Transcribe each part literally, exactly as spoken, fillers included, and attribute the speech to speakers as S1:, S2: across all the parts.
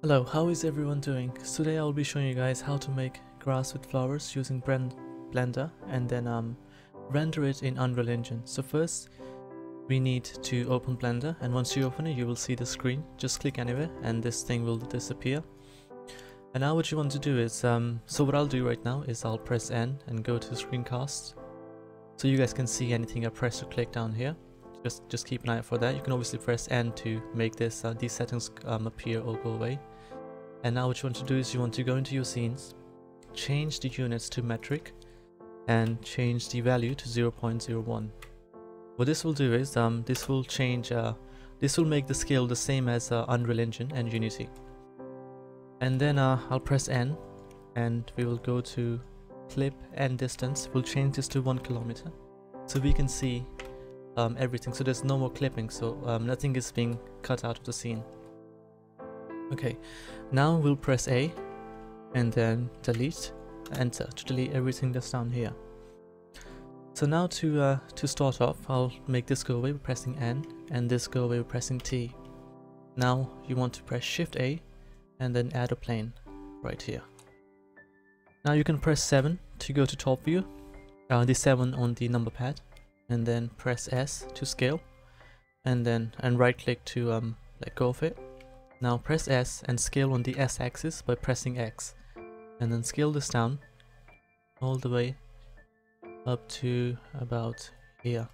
S1: Hello, how is everyone doing? Today I'll be showing you guys how to make grass with flowers using Blender and then um, render it in Unreal Engine. So first we need to open Blender, and once you open it you will see the screen. Just click anywhere and this thing will disappear. And now what you want to do is, um, so what I'll do right now is I'll press N and go to screencast so you guys can see anything I press or click down here. Just, just keep an eye out for that. You can obviously press N to make this uh, these settings um, appear or go away. And now what you want to do is you want to go into your scenes, change the units to metric, and change the value to zero point zero one. What this will do is um, this will change, uh, this will make the scale the same as uh, Unreal Engine and Unity. And then uh, I'll press N, and we will go to clip and distance. We'll change this to one kilometer, so we can see um, everything. So there's no more clipping, so um, nothing is being cut out of the scene. Okay, now we'll press A and then delete, enter to delete everything that's down here. So now to uh, to start off, I'll make this go away by pressing N and this go away by pressing T. Now you want to press Shift A and then add a plane right here. Now you can press seven to go to top view, uh, the seven on the number pad, and then press S to scale, and then and right click to um, let go of it. Now press S and scale on the S axis by pressing X, and then scale this down all the way up to about here.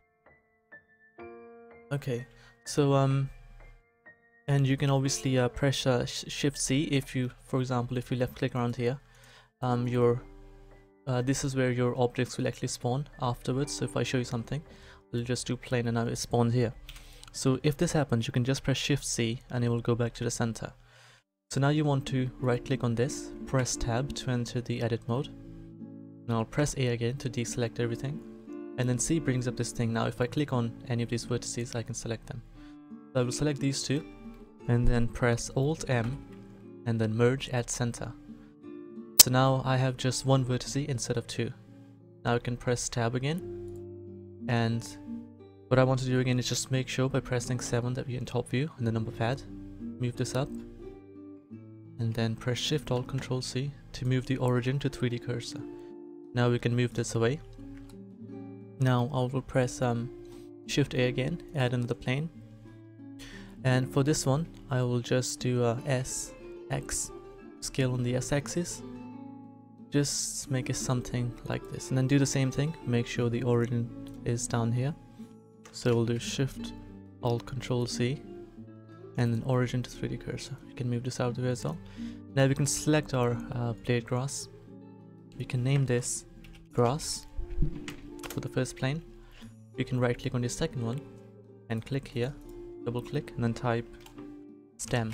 S1: Okay, so um and you can obviously uh, press uh, Shift C if you, for example, if you left click around here, um your uh, this is where your objects will actually spawn afterwards. So if I show you something, we'll just do plane and now it spawned here. So if this happens, you can just press Shift C and it will go back to the center. So now you want to right click on this, press Tab to enter the edit mode. Now I'll press A again to deselect everything, and then C brings up this thing. Now if I click on any of these vertices, I can select them. So I will select these two and then press Alt M and then merge at center. So now I have just one vertice instead of two. Now I can press Tab again, and what I want to do again is just make sure by pressing seven that we're in top view and the number pad, move this up, and then press Shift Alt Control C to move the origin to three D cursor. Now we can move this away. Now I will press um, Shift A again, add another plane, and for this one I will just do uh, S, X, scale on the S axis, just make it something like this, and then do the same thing, make sure the origin is down here. So we'll do Shift Alt Control C and then origin to three D cursor. We can move this out of the way as well. Now we can select our uh, blade grass. We can name this grass for the first plane. We can right click on the second one and click here, double click, and then type stem.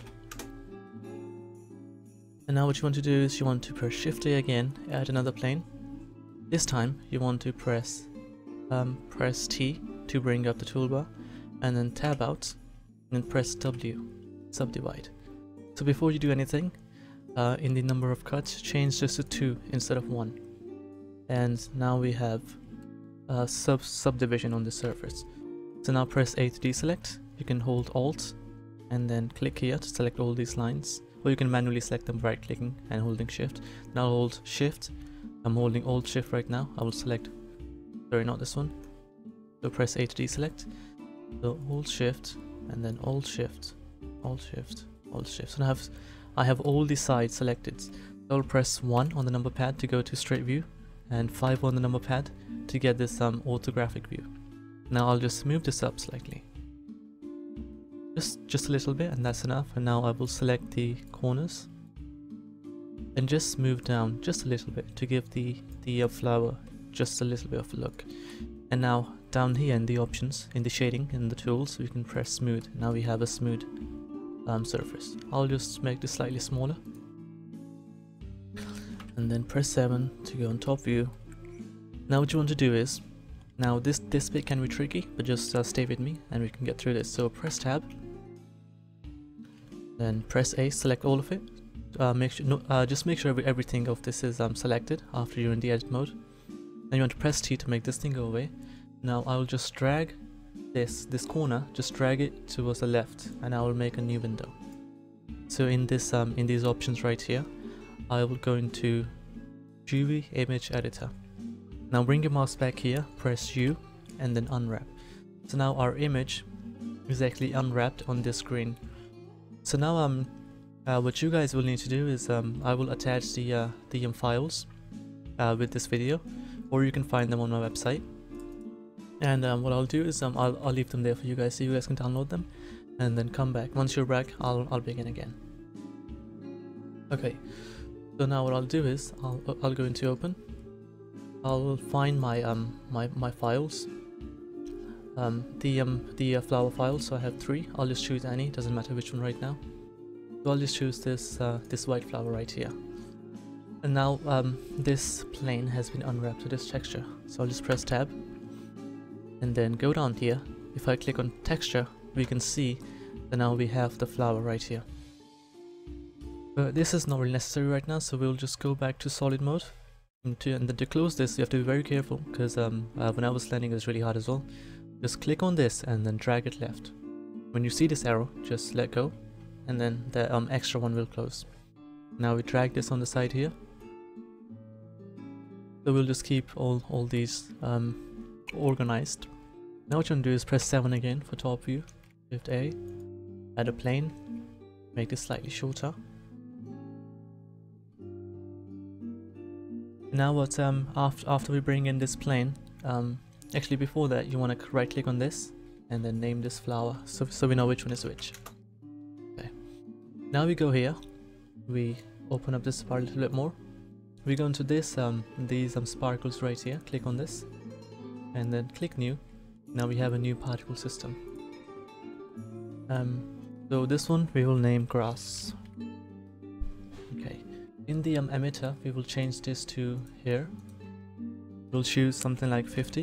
S1: And now what you want to do is you want to press Shift A again, add another plane. This time you want to press um, press T to bring up the toolbar, and then tab out and then press W, subdivide. So before you do anything, uh, in the number of cuts, change this to two instead of one. And now we have a sub subdivision on the surface. So now press A to deselect. You can hold Alt and then click here to select all these lines, or you can manually select them by right clicking and holding Shift. Now hold Shift. I'm holding Alt Shift right now. I will select, sorry, not this one. So press A to deselect. So Alt Shift and then Alt Shift, Alt Shift, Alt Shift. So I have I have all the sides selected. So I'll press one on the number pad to go to straight view, and five on the number pad to get this um, orthographic view. Now I'll just move this up slightly, just just a little bit, and that's enough. And now I will select the corners and just move down just a little bit to give the the uh, flower just a little bit of a look. And now down here in the options, in the shading, in the tools, we can press smooth. Now we have a smooth um, surface. I'll just make this slightly smaller, and then press seven to go on top view. Now what you want to do is, now this this bit can be tricky, but just uh, stay with me and we can get through this. So press Tab, then press A, select all of it. Uh, make sure, no, uh, just make sure every, everything of this is um, selected after you're in the edit mode. Then you want to press T to make this thing go away. Now I will just drag this this corner, just drag it towards the left, and I will make a new window. So in this um, in these options right here, I will go into G U I image editor. Now bring your mouse back here, press U and then unwrap. So now our image is actually unwrapped on this screen. So now um uh, what you guys will need to do is um, I will attach the uh, the um, files uh, with this video, or you can find them on my website. And um, what I'll do is um, I'll, I'll leave them there for you guys so you guys can download them and then come back. Once you're back, I'll, I'll begin again. Okay, so now what I'll do is I'll, I'll go into open. I'll find my um my, my files, um, the um the uh, flower files. So I have three. I'll just choose any, doesn't matter which one right now. So I'll just choose this uh, this white flower right here. And now um, this plane has been unwrapped to this texture. So I'll just press tab and then go down here. If I click on texture, we can see that now we have the flower right here. But this is not really necessary right now, so we'll just go back to solid mode. And, to, and then to close this, you have to be very careful, because um, uh, when I was landing it was really hard as well. Just click on this and then drag it left. When you see this arrow, just let go, and then the um, extra one will close. Now we drag this on the side here. So we'll just keep all, all these um, organized. Now what you want to do is press seven again for top view, Shift A, add a plane, make this slightly shorter. Now what um after after we bring in this plane, um actually before that you want to right click on this and then name this flower, so so we know which one is which. Okay. Now we go here, we open up this part a little bit more. We go into this um these um sparkles right here. Click on this, and then click new. Now we have a new particle system. Um, so this one we will name grass. Okay. In the um, emitter, we will change this to here. We'll choose something like fifty.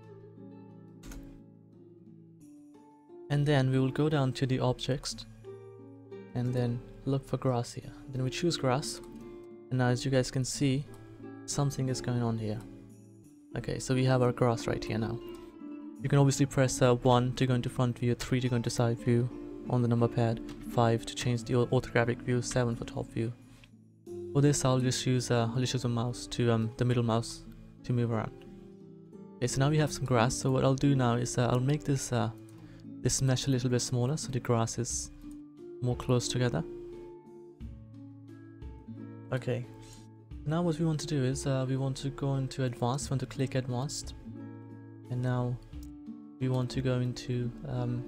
S1: And then we will go down to the objects and then look for grass here. Then we choose grass. And now as you guys can see, something is going on here. Okay, so we have our grass right here now. You can obviously press uh, one to go into front view, three to go into side view on the number pad, five to change the orthographic view, seven for top view. For this, I'll just use uh, I'll just use a mouse to um the middle mouse to move around. Okay, so now we have some grass. So what I'll do now is uh, I'll make this uh this mesh a little bit smaller so the grass is more close together. Okay, now what we want to do is uh, we want to go into advanced. We want to click advanced, and now we want to go into um,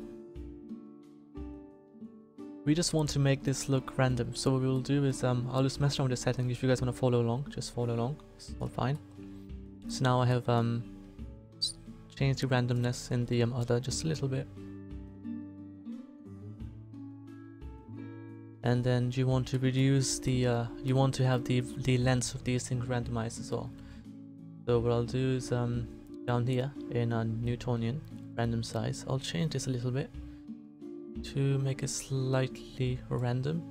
S1: we just want to make this look random. So what we'll do is um, I'll just mess around with the setting. If you guys want to follow along, just follow along, it's all fine. So now I have um, changed the randomness in the um, other just a little bit. And then you want to reduce the uh, you want to have the the lengths of these things randomized as well. So what I'll do is um, down here in a Newtonian random size, I'll change this a little bit to make it slightly random.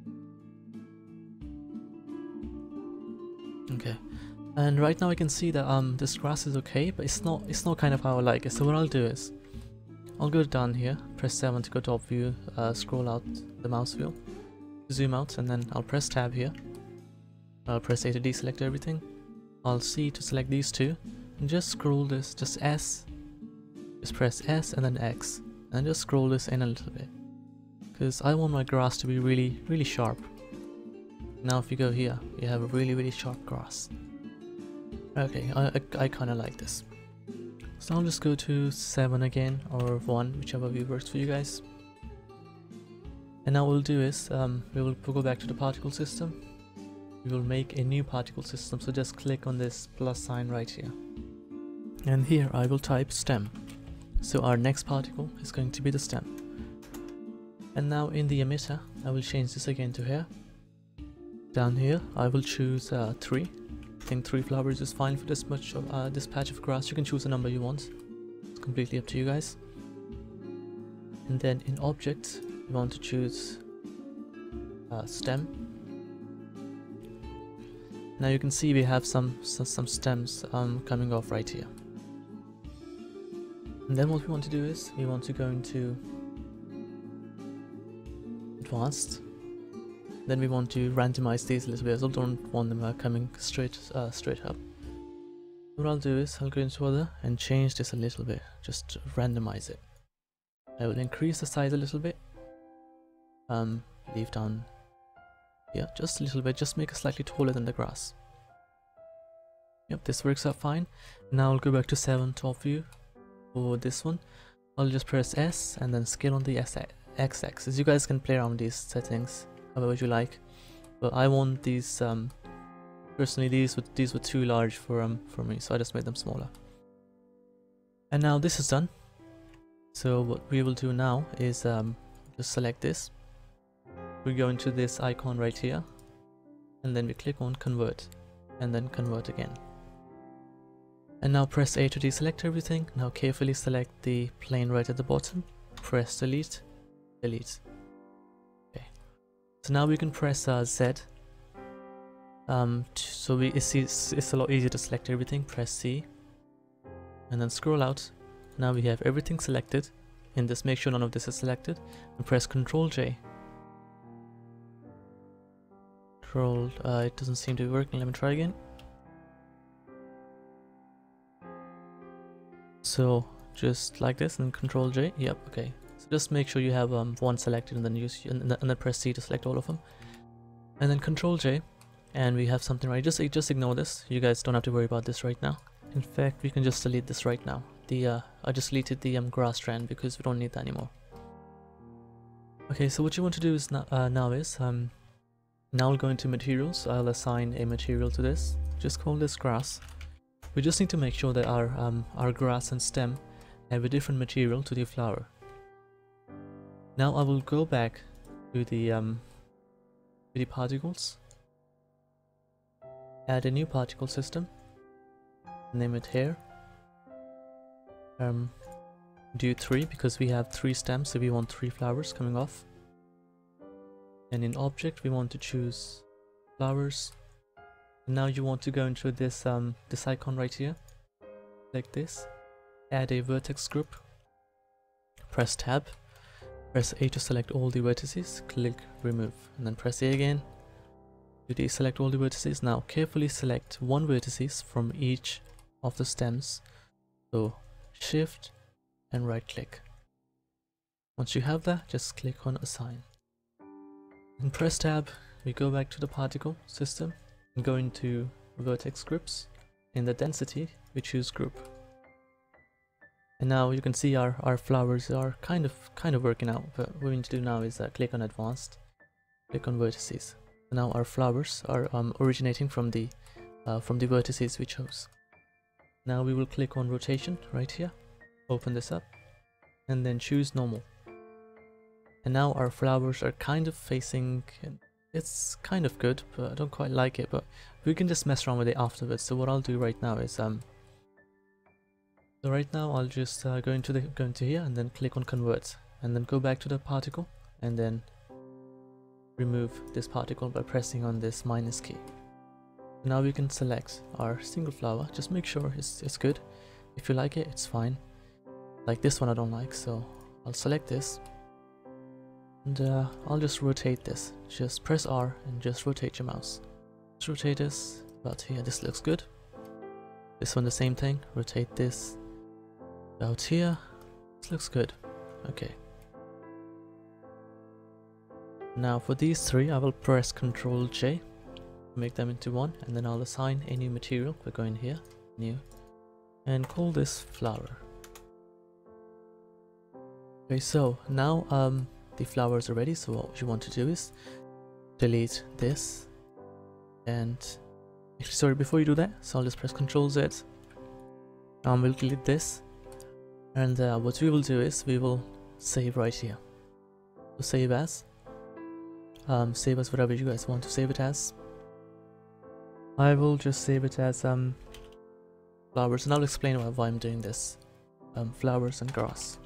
S1: Okay, and right now I can see that um this grass is okay, but it's not it's not kind of how I like it. So what I'll do is I'll go down here, press seven to go top view, uh, scroll out the mouse wheel, zoom out, and then I'll press tab here. I'll press A to deselect everything. I'll C to select these two, and just scroll this, just S, just press S and then X, and just scroll this in a little bit, because I want my grass to be really really sharp. Now if you go here, you have a really really sharp grass. Okay, I, I, I kind of like this. So I'll just go to seven again, or one, whichever view works for you guys. And now what we'll do is um, we will go back to the particle system. We will make a new particle system, so just click on this plus sign right here. And here I will type stem. So our next particle is going to be the stem. And now in the emitter, I will change this again to here. Down here, I will choose uh, three. I think three flowers is fine for this much of uh, this patch of grass. You can choose a number you want. It's completely up to you guys. And then in object, you want to choose uh, stem. Now you can see we have some some, some stems um, coming off right here. And then what we want to do is we want to go into advanced, then we want to randomize these a little bit as well. Don't want them uh, coming straight uh, straight up. What I'll do is I'll go into other and change this a little bit, just to randomize it. I will increase the size a little bit. Um, leave down here just a little bit, just make it slightly taller than the grass. Yep, this works out fine. Now I'll go back to seven top view for this one. I'll just press S and then scale on the x-axis. You guys can play around these settings however you like, but I want these. Um, personally, these were these were too large for um for me, so I just made them smaller. And now this is done. So what we will do now is um just select this. We go into this icon right here, and then we click on convert, and then convert again. And now press A to deselect everything. Now carefully select the plane right at the bottom. Press delete, delete. Okay. So now we can press uh, Z. Um, so we it's, it's, it's a lot easier to select everything. Press C, and then scroll out. Now we have everything selected. In this, make sure none of this is selected, and press Control J. Control. Uh, it doesn't seem to be working. Let me try again. So just like this, and Control J. Yep. Okay. So just make sure you have um, one selected, and then use and then press C to select all of them, and then Control J, and we have something right. Just just ignore this. You guys don't have to worry about this right now. In fact, we can just delete this right now. The uh, I just deleted the um, grass strand because we don't need that anymore. Okay. So what you want to do is now, uh, now is um now I'll go into materials. I'll assign a material to this. Just call this grass. We just need to make sure that our um, our grass and stem have a different material to the flower. Now I will go back to the um, to the particles. Add a new particle system. Name it hair. Um, do three because we have three stems, so we want three flowers coming off. And in object, we want to choose flowers. Now you want to go into this um this icon right here, like this. Add a vertex group. Press Tab. Press A to select all the vertices. Click Remove, and then press A again to deselect all the vertices. Now carefully select one vertices from each of the stems. So Shift and right click. Once you have that, just click on Assign. And press Tab. We go back to the particle system. Go into vertex groups. In the density, we choose group. And now you can see our our flowers are kind of kind of working out. But what we need to do now is uh, click on advanced, click on vertices. Now our flowers are um, originating from the uh, from the vertices we chose. Now we will click on rotation right here. Open this up, and then choose normal. And now our flowers are kind of facing. It's kind of good, but I don't quite like it, but we can just mess around with it afterwards. So what I'll do right now is um so right now I'll just uh, go into the go into here and then click on convert, and then go back to the particle and then remove this particle by pressing on this minus key. Now we can select our single flower. Just make sure it's, it's good. If you like it, it's fine. Like this one I don't like, so I'll select this. And uh, I'll just rotate this. Just press R and just rotate your mouse. Just rotate this about here. This looks good. This one the same thing. Rotate this about here. This looks good. Okay. Now for these three, I will press Control J, make them into one, and then I'll assign a new material. We're going here, new, and call this flower. Okay, so now um. the flowers are ready, so what you want to do is delete this, and actually sorry before you do that, so I'll just press Control Z. Um, we'll delete this, and uh, what we will do is we will save right here. So save as, um, save as whatever you guys want to save it as. I will just save it as um flowers, and I'll explain why, why I'm doing this. Um, flowers and grass.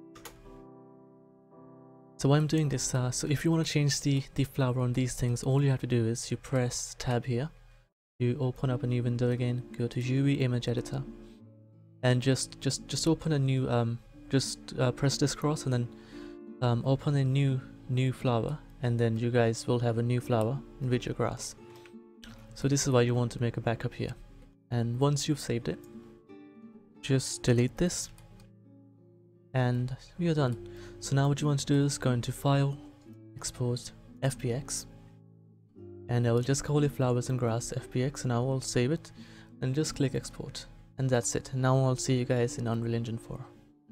S1: So why I'm doing this, uh, so if you want to change the, the flower on these things, all you have to do is you press Tab here, you open up a new window again, go to U V Image Editor, and just just just open a new, um, just uh, press this cross and then um, open a new new flower, and then you guys will have a new flower with your grass. So this is why you want to make a backup here. And once you've saved it, just delete this and we are done. So now what you want to do is go into File, Export, F B X, and I will just call it Flowers and Grass F B X, and I will save it and just click Export, and that's it. Now I'll see you guys in Unreal Engine four.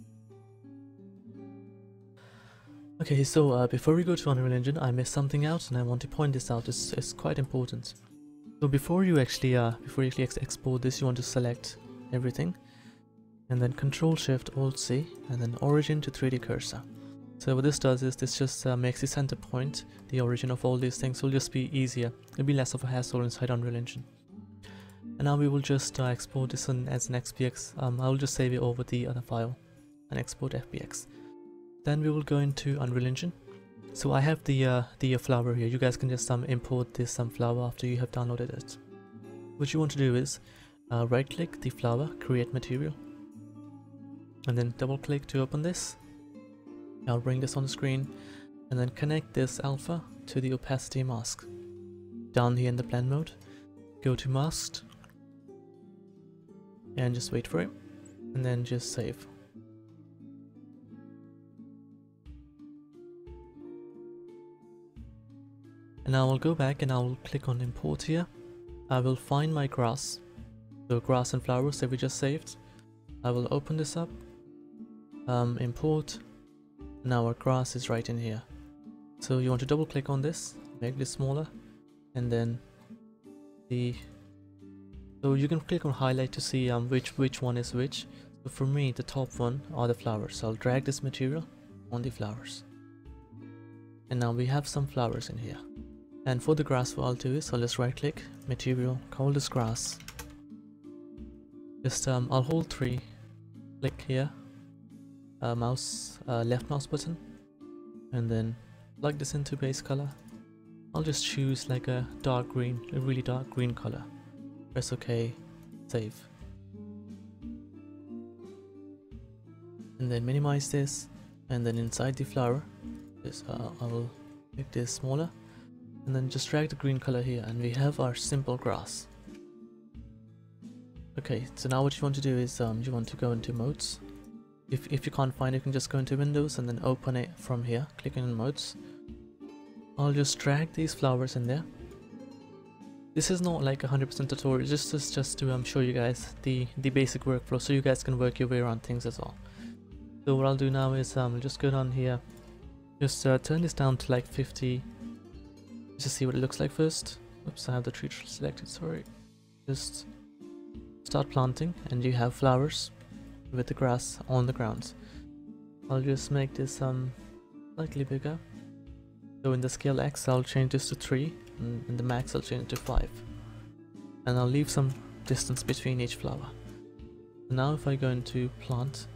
S1: Okay, so uh, before we go to Unreal Engine, I missed something out and I want to point this out. It's, it's quite important. So before you actually uh, before you actually ex export this, you want to select everything and then Control Shift Alt C and then Origin to three D Cursor. So what this does is this just uh, makes the center point, the origin of all these things will just be easier. It'll be less of a hassle inside Unreal Engine. And now we will just uh, export this one as an X P X. Um, I will just save it over the other file and export F B X. Then we will go into Unreal Engine. So I have the uh, the uh, flower here. You guys can just um, import this um, flower after you have downloaded it. What you want to do is uh, right click the flower, create material, and then double click to open this. I'll bring this on the screen and then connect this alpha to the opacity mask. Down here in the blend mode, go to masked and just wait for it and then just save. And now I'll go back and I'll click on import here. I will find my grass, the grass and flowers that we just saved. I will open this up, um, import, and our grass is right in here. So you want to double click on this, make this smaller, and then the, so you can click on highlight to see um, which, which one is which. So for me, the top one are the flowers. So I'll drag this material on the flowers. And now we have some flowers in here. And for the grass, what I'll do is I'll just right click, material, call this grass. Just um, I'll hold three, click here, uh, mouse, uh, left mouse button, and then plug this into base color. I'll just choose like a dark green, a really dark green color. Press OK, save. And then minimize this, and then inside the flower, this, uh, I will make this smaller. And then just drag the green color here and we have our simple grass. Okay, so now what you want to do is um, you want to go into modes. If, if you can't find it, you can just go into Windows and then open it from here, clicking on modes. I'll just drag these flowers in there. This is not like a one hundred percent tutorial, just, just, just to um, show you guys the, the basic workflow so you guys can work your way around things as well. So what I'll do now is um, just go down here, just uh, turn this down to like fifty. Just see what it looks like first. Oops, I have the tree selected, sorry. Just start planting and you have flowers with the grass on the ground. I'll just make this um slightly bigger. So in the scale X I'll change this to three and in the max I'll change it to five. And I'll leave some distance between each flower. Now if I go into plant,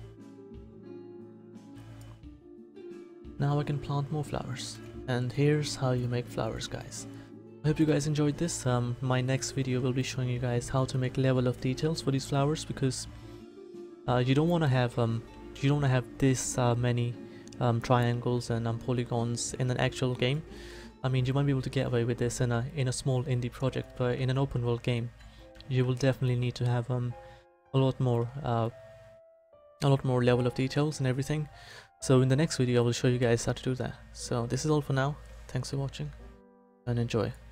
S1: now I can plant more flowers. And here's how you make flowers, guys. I hope you guys enjoyed this. Um, my next video will be showing you guys how to make level of details for these flowers, because uh, you don't want to have um, you don't want to have this uh, many um, triangles and um, polygons in an actual game. I mean, you might be able to get away with this in a in a small indie project, but in an open world game, you will definitely need to have um, a lot more uh, a lot more level of details and everything. So in the next video I will show you guys how to do that. So this is all for now. Thanks for watching and enjoy.